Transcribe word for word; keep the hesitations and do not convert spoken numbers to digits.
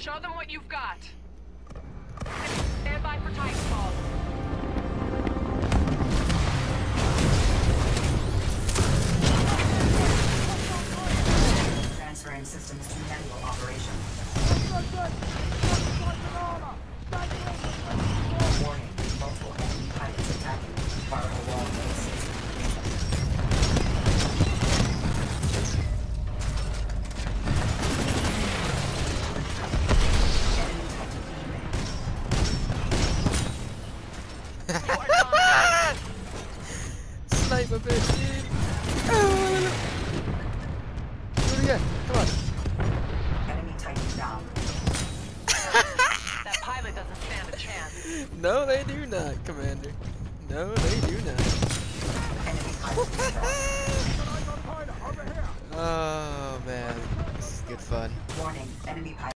Show them what you've got. Stand by for Titanfall. Transferring systems to manual operation. Warning, multiple enemy pilots attacking. Firewall wall base is completion. Enemy Titan email. Sniper bitch, dude. Oh, what do we get? Come on. Enemy Titan down. That pilot doesn't stand a chance. No, they do not, Commander. No, they do not. Enemy pilot down. Oh man, this is good fun. Warning, enemy pilot.